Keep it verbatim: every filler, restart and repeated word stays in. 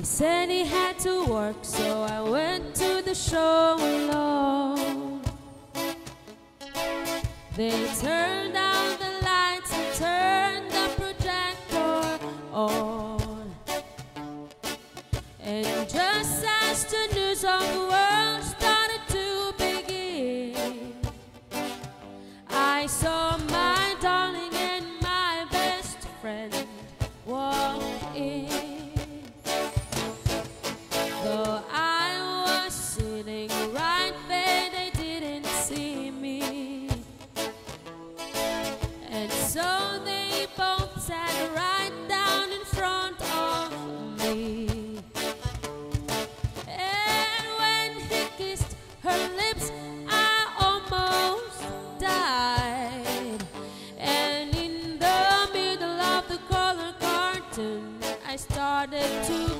He said he had to work, so I went to the show alone. They turned down the lights and turned the projector on. And just as the news of the world started to begin, I saw my darling and my best friend walk in. Though I was sitting right there, they didn't see me. And so they both sat right down in front of me. And when he kissed her lips, I almost died. And in the middle of the color cartoon, I started to